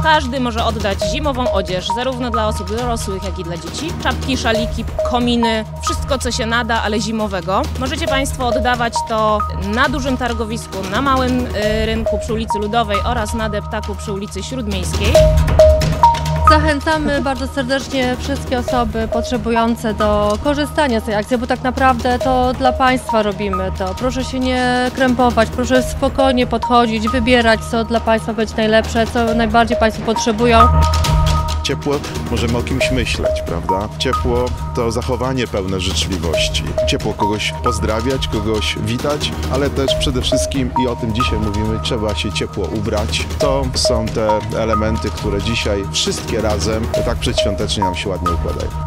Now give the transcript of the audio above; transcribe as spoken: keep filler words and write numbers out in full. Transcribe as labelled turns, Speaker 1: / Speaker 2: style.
Speaker 1: Każdy może oddać zimową odzież, zarówno dla osób dorosłych, jak i dla dzieci. Czapki, szaliki, kominy, wszystko co się nada, ale zimowego. Możecie Państwo oddawać to na dużym targowisku, na małym y, rynku przy ulicy Ludowej oraz na Deptaku przy ulicy Śródmiejskiej.
Speaker 2: Zachęcamy bardzo serdecznie wszystkie osoby potrzebujące do korzystania z tej akcji, bo tak naprawdę to dla Państwa robimy to. Proszę się nie krępować, proszę spokojnie podchodzić, wybierać, co dla Państwa będzie najlepsze, co najbardziej Państwo potrzebują.
Speaker 3: Ciepło, możemy o kimś myśleć, prawda? Ciepło to zachowanie pełne życzliwości. Ciepło kogoś pozdrawiać, kogoś witać, ale też przede wszystkim, i o tym dzisiaj mówimy, trzeba się ciepło ubrać. To są te elementy, które dzisiaj wszystkie razem tak przedświątecznie nam się ładnie układają.